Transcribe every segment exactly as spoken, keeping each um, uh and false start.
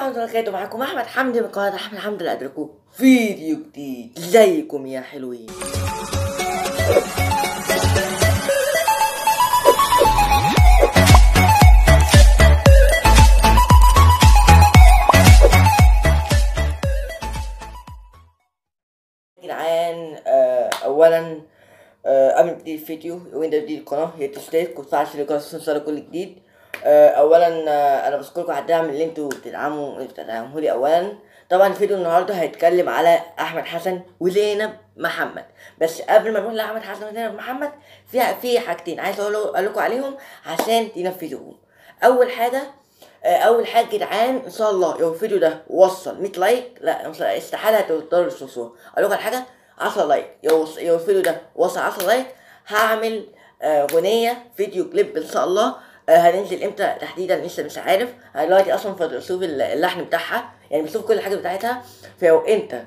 ورحمة الله وبركاته. معاكم أحمد حمدي من قناة أحمد حمدي اللي أدركوه فيديو جديد. ازيكم يا حلوين؟ يا جدعان، آه، أولا آه، قبل ما نبتدي الفيديو وين ده جديد القناة هي تشترك وتفعل الجرس عشان توصلك كل جديد. آه، اولا آه، انا بشكركم على الدعم اللي انتوا بتدعموا بتدعموه لي. اولا طبعا الفيديو النهارده هيتكلم على احمد حسن وزينب محمد، بس قبل ما نروح لاحمد حسن وزينب محمد في في حاجتين عايز اقول اقول لكم عليهم عشان تنفذوهم. اول حاجه آه، اول حاجه يا جدعان، ان شاء الله لو الفيديو ده وصل مية لايك، لا استحاله هتوصلوا للصوصور. اقول لكم على حاجه، عشرة لايك. لو لو الفيديو ده وصل عشرة لايك هعمل آه، اغنيه فيديو كليب ان شاء الله. آه، هننزل امتى تحديدا لسه مش عارف. انا دلوقتي اصلا بشوف اللحن بتاعها، يعني بشوف كل حاجه بتاعتها. فلو انت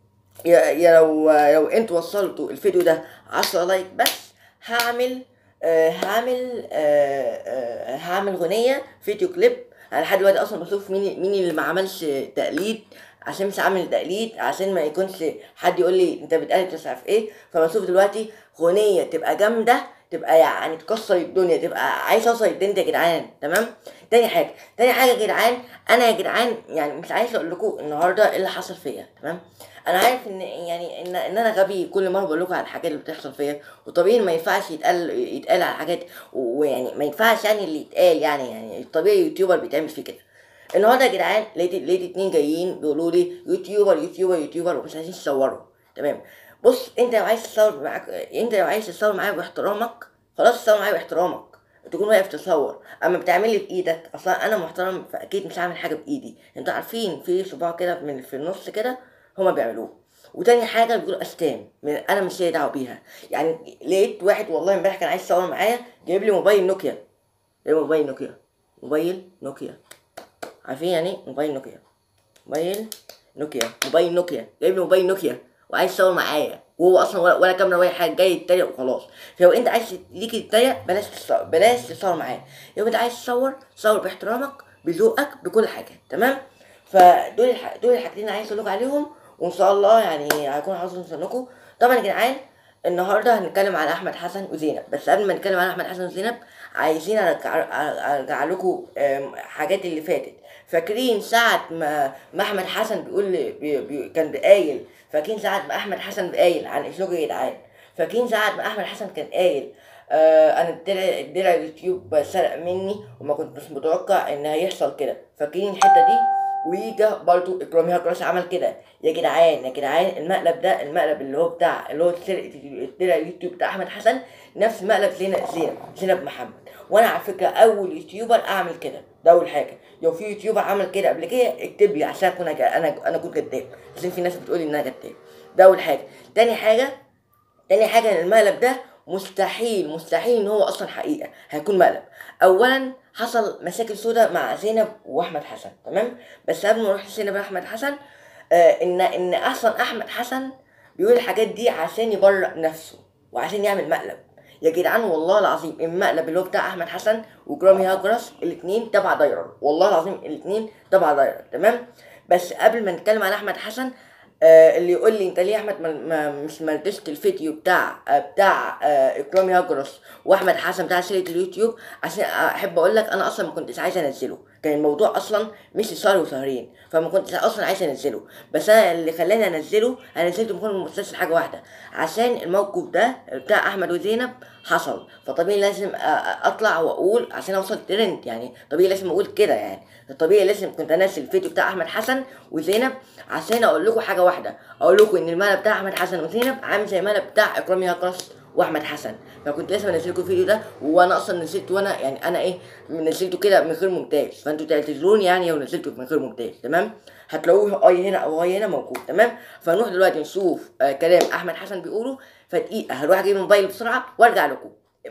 يا يا لو لو انتوا وصلتوا الفيديو ده عشرة لايك بس هعمل آه هعمل آه آه هعمل اغنيه فيديو كليب. انا لحد دلوقتي اصلا بشوف مين مين اللي ما عملش تقليد، عشان مش عامل تقليد، عشان ما يكونش حد يقول لي انت بتقلد مش عارف ايه. فبشوف دلوقتي اغنيه تبقى جامده، تبقى يعني تكسر الدنيا، تبقى عايز اوصل الدنيا يا جدعان. تمام. تاني حاجه تاني حاجه يا جدعان، انا يا جدعان يعني مش عايز اقول لكم النهارده ايه اللي حصل فيا. تمام. انا عارف ان يعني ان ان انا غبي كل مره بقول لكم على الحاجات اللي بتحصل فيا، وطبيعي ما ينفعش يتقال يتقال على حاجات، ويعني ما ينفعش يعني اللي يتقال يعني يعني الطبيعي يوتيوبر بيتعمل فيه كده. النهارده يا جدعان لقيت لقيت اتنين جايين بيقولوا لي يوتيوبر يوتيوبر يوتيوبر ومش عايزين تصوروا. تمام. بص، انت لو عايز تصور معاك، انت لو عايز تصور معايا باحترامك خلاص تصور معايا باحترامك، تكون واقف تصور. اما بتعمل لي بايدك، اصلا انا محترم فاكيد مش هعمل حاجه بايدي. انتوا عارفين في صباع كده من في النص كده هما بيعملوه. وتاني حاجه بيقولوا استام، انا مش ليا دعوه بيها. يعني لقيت واحد والله امبارح كان عايز يصور معايا، جايب لي موبايل نوكيا. ايه موبايل نوكيا؟ موبايل نوكيا. عارفين يعني ايه موبايل نوكيا؟ موبايل نوكيا موبايل نوكيا جايب لي موبايل نوكيا وعايز يصور معايا، وهو اصلا ولا, ولا كاميرا ولا حاجه، جاي يتريق وخلاص. فلو انت عايز ليك تتريق بلاش تصور، بلاش تصور معايا. لو انت عايز تصور صور باحترامك بذوقك بكل حاجه. تمام. فدول الح... دول الحاجتين اللي عايز اقول لكم عليهم، وان شاء الله يعني هيكون عاوز اوصل لكم. طبعا يا جدعان النهارده هنتكلم على احمد حسن وزينب، بس قبل ما نتكلم على احمد حسن وزينب عايزين ارجع ارجع لكم حاجات اللي فاتت. فاكرين ساعة ما ما احمد حسن بيقول بي بي كان بقايل، فاكرين ساعة ما احمد حسن بقايل عن اسلوب يا جدعان؟ فاكرين ساعة ما احمد حسن كان قايل آه انا الدرع الدرع اليوتيوب سرق مني وما كنتش متوقع ان هيحصل كده؟ فاكرين الحتة دي؟ ويجا برضو اكرامي هجرس عمل كده. يا جدعان يا جدعان المقلب ده، المقلب اللي هو بتاع اللي هو سرقة الدرع اليوتيوب بتاع احمد حسن، نفس مقلب زينب زينب زينب محمد. وانا على فكرة اول يوتيوبر اعمل كده. ده اول حاجه. لو في يوتيوبر عمل كده قبل كده اكتب لي عشان اكون انا انا اكون كداب، عشان في ناس بتقول ان انا كداب. ده اول حاجه. تاني حاجه تاني حاجه ان المقلب ده مستحيل مستحيل ان هو اصلا حقيقه هيكون مقلب. اولا حصل مشاكل سودة مع زينب واحمد حسن. تمام. بس قبل ما نروح لزينب واحمد حسن، آه ان ان اصلا احمد حسن بيقول الحاجات دي عشان يبرأ نفسه وعشان يعمل مقلب. يا جدعان والله العظيم المقلب اللي هو بتاع احمد حسن وجرامي هاجرس الاثنين تبع فايرال، والله العظيم الاثنين تبع فايرال. تمام. بس قبل ما نتكلم على احمد حسن، آه اللي يقول لي انت ليه يا احمد ما ما مش ملتزت الفيديو بتاع آه بتاع آه اكرامي هاجرس واحمد حسن بتاع سيره اليوتيوب، عشان احب اقول لك انا اصلا ما كنتش عايز انزله. كان الموضوع اصلا مش شهر وشهرين، فما كنتش اصلا عايز انزله. بس انا اللي خلاني انزله، انا نزلته بكون مستسهل حاجه واحده، عشان الموقف ده بتاع احمد وزينب حصل. فطبيعي لازم اطلع واقول عشان اوصل ترند، يعني طبيعي لازم اقول كده. يعني طبيعي لازم كنت انزل الفيديو بتاع احمد حسن وزينب عشان اقول لكم حاجه واحده، اقول لكم ان المقلب بتاع احمد حسن وزينب عامل زي المقلب بتاع اكرامي هاجرس واحمد حسن. فكنت لازم انزل لكم الفيديو ده، وانا اصلا نزلته وانا يعني انا ايه نزلته كده من غير مونتاج، فانتوا تعتذروني يعني لو نزلته من غير مونتاج. تمام. هتلاقوه اي هنا او اي هنا موجود. تمام. فنروح دلوقتي نشوف آه كلام احمد حسن بيقوله. فدقيقه هروح اجيب الموبايل بسرعه وارجع لكم.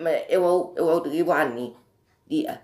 اوعوا اوعوا تجيبوا عني. دقيقه.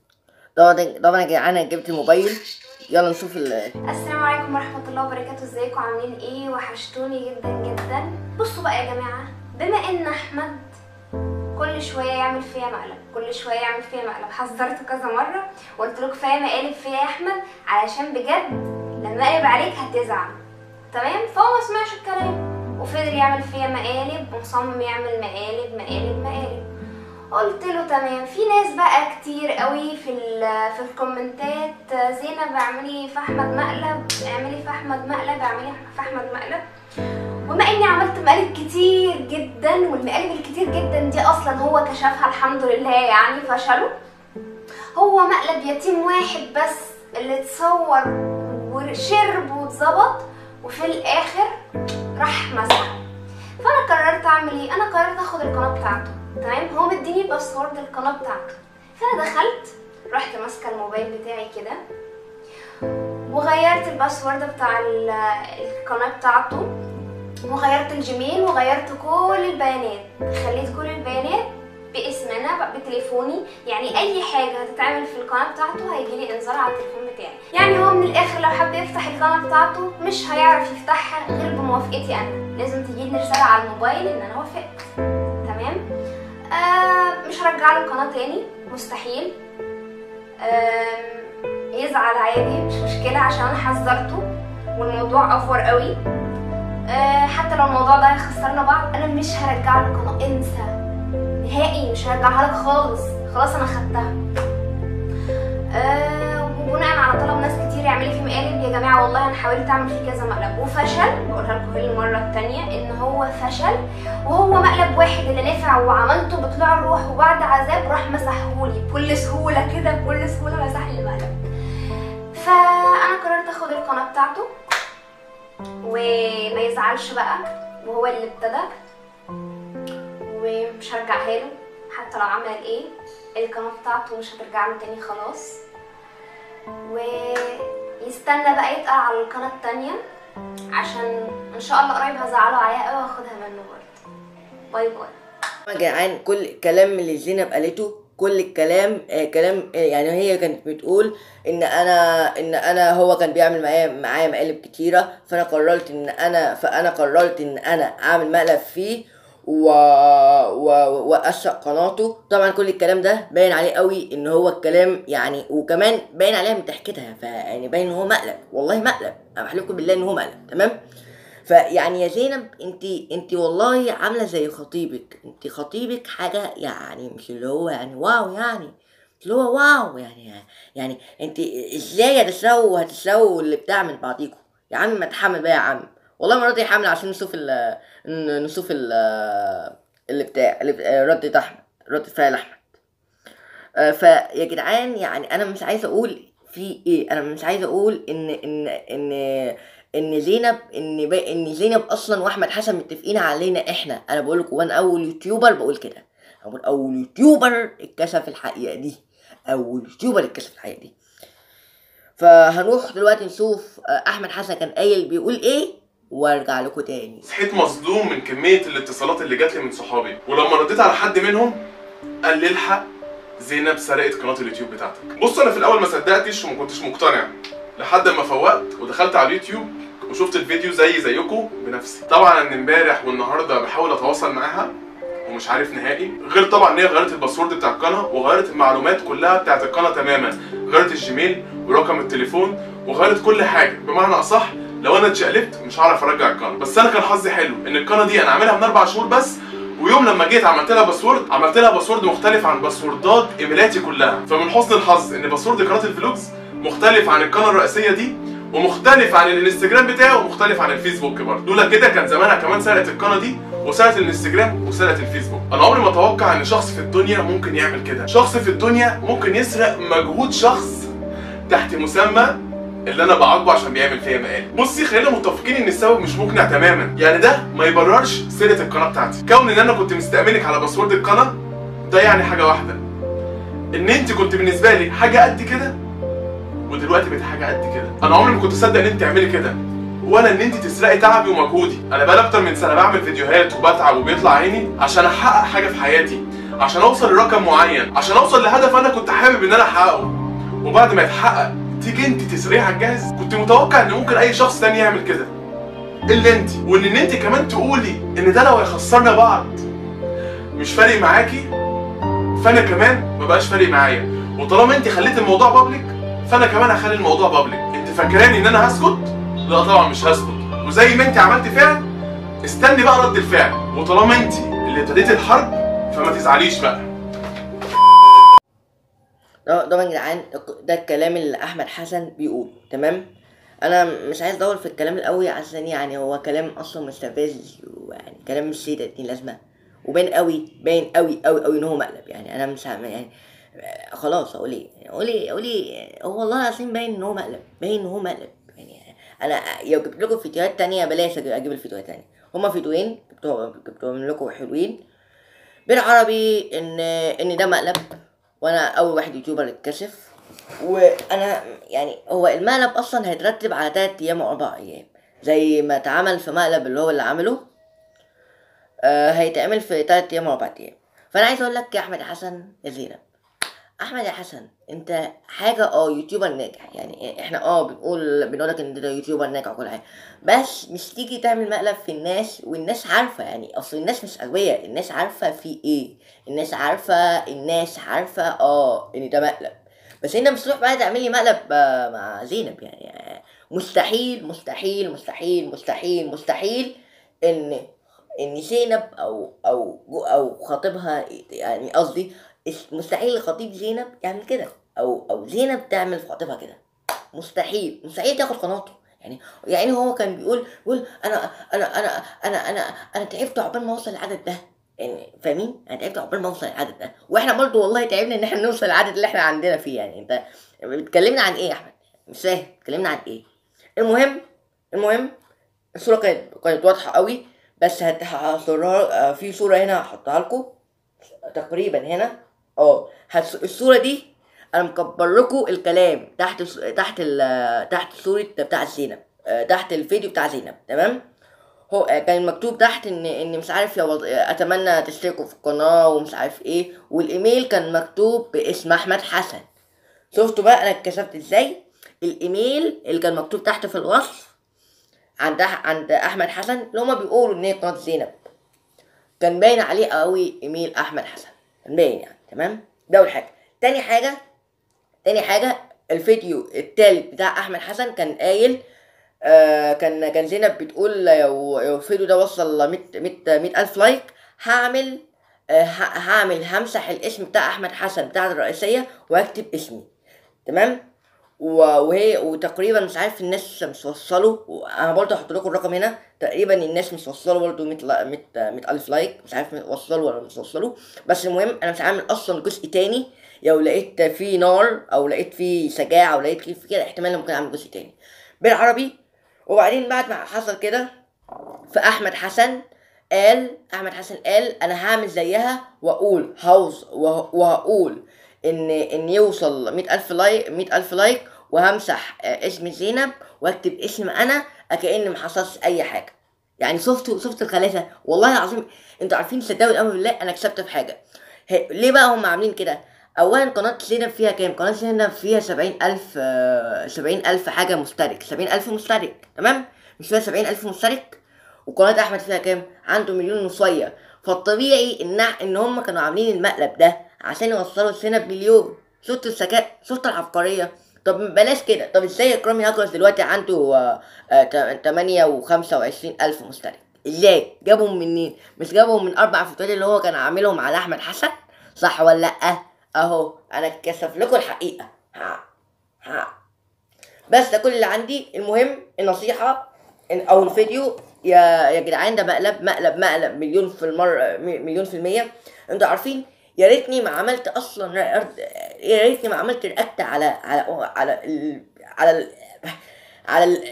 طبعا طبعا يا جدعان انا جبت الموبايل. يلا نشوف ال السلام عليكم ورحمه الله وبركاته. ازيكم عاملين ايه؟ وحشتوني جدا جدا. بصوا بقى يا جماعه، بما ان احمد كل شويه يعمل فيا مقلب، كل شويه يعمل فيا مقلب. حذرته كذا مره وقلت له كفايه مقالب فيا يا احمد، علشان بجد لما اقلب عليك هتزعل. تمام؟ فهو ما سمعش الكلام وفضل يعمل فيا مقالب ومصمم يعمل مقالب مقالب مقالب. قلت له تمام. في ناس بقى كتير قوي في في الكومنتات، زينب اعملي في احمد مقلب، اعملي في احمد مقلب، اعملي في احمد مقلب. وما اني عملت مقالب كتير جدا، والمقالب الكتير جدا دي اصلا هو كشفها الحمد لله يعني فشلوا. هو مقلب يتيم واحد بس اللي اتصور وشرب واتظبط وفي الاخر راح مسح. فانا قررت اعمل ايه؟ انا قررت اخد القناه بتاعته. تمام؟ هو مديني باسورد القناه بتاعته، فانا دخلت رحت ماسكه الموبايل بتاعي كده وغيرت الباسورد بتاع القناه بتاعته وغيرت الجيميل وغيرت كل البيانات، خليت كل البيانات باسمنا بتليفوني. يعني اي حاجه هتتعمل في القناه بتاعته هيجيلي انذار على التليفون بتاعي. يعني هو من الاخر لو حب يفتح القناه بتاعته مش هيعرف يفتحها غير بموافقتي انا، لازم تجيلي رساله على الموبايل ان انا وافقت. تمام؟ آه مش هرجع له القناه تاني مستحيل. آه يزعل عادي مش مشكله عشان انا حذرته والموضوع افور قوي. آه حتى لو الموضوع ده هيخسرنا بعض انا مش هرجع له القناه، انسى نهائي، مش هرجعها لك خالص، خلاص انا خدتها. أه وبناء على طلب ناس كتير اعملي فيه مقالب، يا جماعه والله انا حاولت اعمل فيه كذا مقلب وفشل، بقولها لكم كل مره التانيه ان هو فشل، وهو مقلب واحد اللي نفع وعملته بطلوع الروح وبعد عذاب راح مسحهولي بكل سهوله كده، بكل سهوله مسح لي المقلب. فانا قررت اخد القناه بتاعته وما يزعلش بقى، وهو اللي ابتدى، ومش هرجعها له حتى لو عمل ايه. القناه بتاعته مش هترجع له تاني خلاص، ويستنى بقى يتقل على القناه التانيه عشان ان شاء الله قريب هزعله عليها قوي واخدها منه برضه. باي باي. يا جدعان كل الكلام اللي زينب قالته كل الكلام آه كلام آه يعني هي كانت بتقول ان انا ان انا هو كان بيعمل معايا معايا مقالب كتيره، فانا قررت ان انا فانا قررت ان انا اعمل مقلب فيه و و واشق قناته. طبعا كل الكلام ده باين عليه قوي ان هو الكلام يعني، وكمان باين عليها من ضحكتها، فيعني باين ان هو مقلب، والله مقلب، انا بحلفكم بالله ان هو مقلب. تمام؟ فيعني يا زينب انت انت والله عامله زي خطيبك، انت خطيبك حاجه يعني مش اللي هو يعني واو، يعني مش اللي هو واو يعني يعني انت ازاي هتسرقوا هتسرقوا اللي بتاع من بعضيكوا؟ يا عم ما تحمل بقى يا عم، والله مراتي حامله عشان نشوف ال نشوف ال اللي بتاع اللي ردة احمد، ردة فعل احمد. اه فيا جدعان يعني انا مش عايز اقول في ايه، انا مش عايز اقول ان ان ان ان زينب ان ب... ان زينب اصلا واحمد حسن متفقين علينا احنا. انا بقول لكم وانا اول يوتيوبر بقول كده، اول اول يوتيوبر اتكشف الحقيقه دي، اول يوتيوبر اتكشف الحقيقه دي. فهنروح دلوقتي نشوف احمد حسن كان قايل بيقول ايه وارجع لكم تاني. صحيت مصدوم من كميه الاتصالات اللي جات لي من صحابي، ولما رديت على حد منهم قال لي الحق زينب سرقت قناه اليوتيوب بتاعتك. بص انا في الاول ما صدقتش وما كنتش مقتنع لحد ما فوقت ودخلت على اليوتيوب وشفت الفيديو زي زيكم بنفسي. طبعا ان امبارح والنهارده بحاول اتواصل معاها ومش عارف نهائي، غير طبعا ان هي غيرت الباسورد بتاع القناه وغيرت المعلومات كلها بتاعت القناه تماما، غيرت الجيميل ورقم التليفون وغيرت كل حاجه. بمعنى اصح لو انا اتشقلبت مش هعرف ارجع القناه. بس انا كان حظي حلو ان القناه دي انا عاملها من اربع شهور بس، ويوم لما جيت عملت لها باسورد عملت لها باسورد مختلف عن باسوردات ايميلاتي كلها. فمن حسن الحظ ان باسورد قناه الفلوجز مختلف عن القناه الرئيسيه دي ومختلف عن الانستجرام بتاعي ومختلف عن الفيسبوك برضه. لولا كده كان زمانها كمان سرقت القناه دي وسرقت الانستجرام وسرقت الفيسبوك. انا عمري ما اتوقع ان شخص في الدنيا ممكن يعمل كده، شخص في الدنيا ممكن يسرق مجهود شخص تحت مسمى اللي انا بعاقبه عشان بيعمل فيا مقالب. بصي خلينا متفقين ان السبب مش مقنع تماما، يعني ده ما يبررش سرقه القناه بتاعتي. كون ان انا كنت مستأمنك على باسورد القناه ده يعني حاجه واحده، ان انت كنت بالنسبه لي حاجه قد كده ودلوقتي بقيت حاجه قد كده. انا عمري ما كنت اصدق ان انت تعملي كده، ولا ان انت تسرقي تعبي ومجهودي. انا بقالي اكتر من سنه بعمل فيديوهات وبتعب وبيطلع عيني عشان احقق حاجه في حياتي، عشان اوصل لرقم معين، عشان اوصل لهدف انا كنت حابب ان انا احققه، وبعد ما يتحقق تيجي انت تسرقيه على الجاهز. كنت متوقع ان ممكن اي شخص تاني يعمل كده الا انت، وان ان انت كمان تقولي ان ده لو هيخسرنا بعض مش فارق معاكي فانا كمان مبقاش فارق معايا. وطالما انت خليت الموضوع بابليك فانا كمان هخلي الموضوع بابليك. انت فاكراني ان انا هسكت؟ لا طبعا مش هسكت. وزي ما انت عملت فعل استني بقى رد الفعل. وطالما انت اللي ابتديتي الحرب فما تزعليش بقى. ده طبعا يا جدعان ده الكلام اللي احمد حسن بيقول. تمام، انا مش عايز اطول في الكلام القوي عشان يعني هو كلام اصلا مستفز ويعني كلام مش ليه تلاتين لازمه، وباين قوي باين قوي قوي قوي ان هو مقلب. يعني انا مش هم يعني خلاص اقول ايه اقول ايه اقول ايه هو والله العظيم باين ان هو مقلب، باين ان هو مقلب. يعني انا لو جبت لكم فيديوهات تانية بلاش اجيب الفيديوهات تانية، هما فيديوهين جبتهم لكم حلوين بالعربي ان ان ده مقلب، وانا اول واحد يوتيوبر اتكشف. وانا يعني هو المقلب اصلا هيترتب على تلات ايام او اربع ايام زي ما اتعمل في مقلب اللي هو اللي عمله آه هيتعمل في تلات ايام او اربع ايام. فانا عايز اقول لك يا احمد يا حسن يا زينب، احمد يا حسن انت حاجه اه يوتيوبر ناجح. يعني احنا اه بنقول بنقولك ان ده يوتيوبر ناجح وكل حاجه، بس مش تيجي تعمل مقلب في الناس والناس عارفه. يعني اصل الناس مش اغبياء، الناس عارفه في ايه، الناس عارفه الناس عارفه اه ان ده مقلب. بس انت مش تروح بقى تعمل لي مقلب آه مع زينب. يعني مستحيل مستحيل مستحيل مستحيل مستحيل ان ان زينب او او او خطيبها، يعني قصدي مستحيل خطيب زينب يعمل كده، او او زينب تعمل في خطيبها كده. مستحيل مستحيل تاخد قناته. يعني يعني هو كان بيقول بيقول انا انا انا انا انا انا تعبت عقبال ما اوصل العدد ده. يعني فاهمين؟ انا تعبت عقبال ما اوصل العدد ده، واحنا برضو والله تعبنا ان احنا نوصل العدد اللي احنا عندنا فيه. يعني انت بتكلمنا عن ايه يا احمد؟ مش فاهم بتكلمنا عن ايه. المهم المهم الصوره كانت كانت واضحه قوي، بس هصورها في صوره هنا هحطها لكم تقريبا هنا اه. الصوره دي انا مكبر لكم الكلام تحت تحت تحت صوره بتاع زينب، تحت الفيديو بتاع زينب. تمام، هو كان مكتوب تحت ان ان مش عارف يا اتمنى تشتركوا في القناه ومش عارف ايه، والايميل كان مكتوب باسم احمد حسن. شفتوا بقى انا اتكشفت ازاي؟ الايميل اللي كان مكتوب تحت في الوصف عند عند احمد حسن اللي هما بيقولوا ان هي قناه زينب كان باين عليه قوي ايميل احمد حسن، كان باين يعني. تمام، ده اول حاجه. تاني حاجه تاني حاجه الفيديو التالت بتاع احمد حسن كان قايل آه كان كان زينب بتقول لو لو الفيديو ده وصل مية الف لايك هعمل آه هعمل همسح الاسم بتاع احمد حسن بتاع الرئيسيه واكتب اسمي. تمام، وهي وتقريبا مش عارف الناس مش وصلوا، انا برضه هحط لكم الرقم هنا، تقريبا الناس مش وصلوا برضه مية الف لايك، مش عارف وصلوا ولا مش وصلوا. بس المهم انا مش عامل اصلا جزء تاني، لو لقيت فيه نار او لقيت فيه سجاعه او لقيت فيه كده احتمال ممكن اعمل جزء تاني بالعربي. وبعدين بعد ما حصل كده فاحمد حسن قال احمد حسن قال انا هعمل زيها واقول هوص وهقول ان ان يوصل مية الف لايك مية الف لايك وهمسح اسم زينب واكتب اسم انا كأن محصلش اي حاجه. يعني شفتوا شفتوا الخلاسه والله العظيم. انتوا عارفين صدقوا الامر بالله انا كسبت في حاجه. ليه بقى هم عاملين كده؟ اولا قناه زينب فيها كام؟ قناه زينب فيها سبعين الف سبعين الف حاجه مشترك، سبعين الف مشترك. تمام، مش فيها سبعين الف مشترك؟ وقناه احمد فيها كام؟ عنده مليون وشويه. فالطبيعي ان ان هم كانوا عاملين المقلب ده عشان يوصلوا زينب مليون. شفتوا الذكاء؟ شفتوا العبقريه؟ طب بلاش كده، طب ازاي اكرامي هاكرز دلوقتي عنده آه آه تمانية وخمسة وعشرين الف مشترك؟ ازاي جابهم منين؟ مش جابهم من اربع فيديوهات اللي هو كان عاملهم على احمد حسن؟ صح ولا لا؟ اهو انا اتكشف لكم الحقيقه. ها ها بس ده كل اللي عندي. المهم النصيحه إن او الفيديو يا يا جدعان ده مقلب مقلب مقلب مليون في المره مليون في الميه. انتوا عارفين يا ريتني ما عملت اصلا يا ريتني ما عملت رياكت على على على ال على ال على ال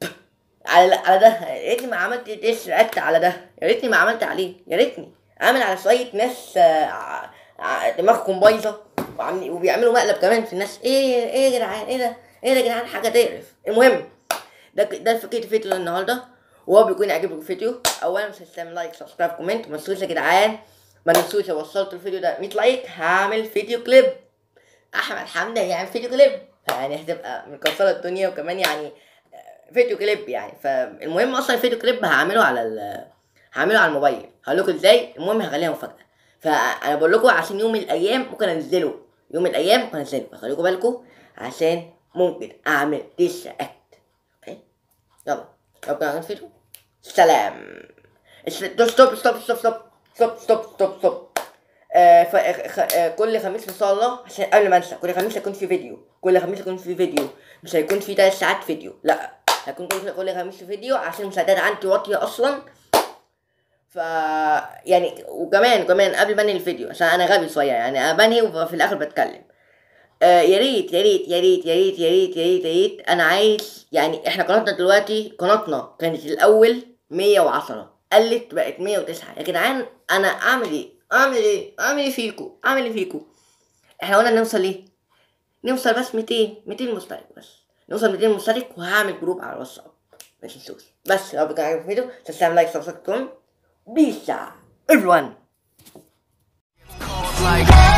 على ال على ده. يا ريتني ما عملت ديس رياكت على ده، يا ريتني ما عملت عليه، يا ريتني عامل على شويه ناس دماغكم بايظه وبيعملوا مقلب كمان في الناس. ايه ايه يا جدعان؟ ايه ده ايه ده يا جدعان؟ حاجه تقرف. المهم ده ده فكره الفيديو النهارده، وهو بيكون يعجبكم الفيديو. اولا مش هتنسوا لايك سبسكرايب كومنت، ما تنسوش يا جدعان ما تنسوش لو وصلتوا الفيديو ده مية لايك هعمل فيديو كليب. احمد حمدي يعمل فيديو كليب، يعني هتبقى مكسره الدنيا، وكمان يعني فيديو كليب يعني. فالمهم اصلا الفيديو كليب هعمله على ال هعمله على الموبايل، هقول لكم ازاي. المهم هخليها مفاجاه. فانا بقول لكم عشان يوم من الايام ممكن انزله، يوم من الايام ممكن انزله، فخليكم بالكم عشان ممكن اعمل ديس اكت. اوكي يلا ربنا يعمل فيديو. سلام. ستوب ستوب ستوب ستوب ستوب ستوب ستوب ستوب ستوب آه ف... آه كل خميس ان شاء الله، عشان قبل ما انسى، كل خميس هيكون في فيديو، كل خميس هيكون في فيديو، مش هيكون في ثلاث ساعات فيديو، لا هيكون كل كل خميس في فيديو عشان المساعدات عندي واطيه اصلا. ف يعني وكمان كمان قبل ما انهي الفيديو عشان انا غبي شويه، يعني انا بنهي وفي الاخر بتكلم. آه يا ريت يا ريت يا ريت يا ريت يا ريت يا ريت يا ريت انا عايز، يعني احنا قناتنا دلوقتي، قناتنا كانت الاول مية وعشرة قلت بقت مية وتسعة. يا جدعان انا اعمل ايه اعمل ايه اعمل ايه فيكو اعمل ايه فيكو احنا قلنا نوصل ايه؟ نوصل بس ميتين ميتين مشترك، بس نوصل ميتين مشترك وهعمل جروب على الواتساب ما تنسوش. بس لو كان عجبكم الفيديو تستعمل لايك سبسكرايب. بيس everyone.